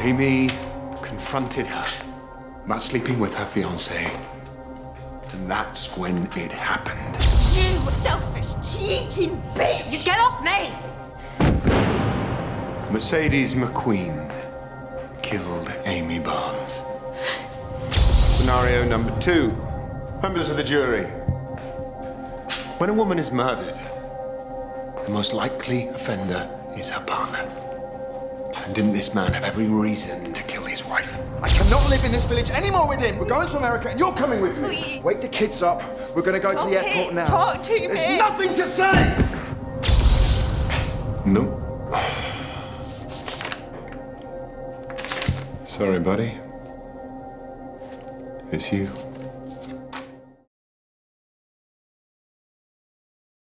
Amy confronted her about sleeping with her fiancé. And that's when it happened. You selfish, cheating bitch! You get off me! Mercedes McQueen killed Amy Barnes. Scenario number 2. Members of the jury. When a woman is murdered, the most likely offender is her partner. And didn't this man have every reason to kill his wife? I cannot live in this village anymore with him. We're going to America and you're coming with me. Please. Wake the kids up. We're going to go to the airport now. Talk to me. There's nothing to say! No. Sorry, buddy. It's you.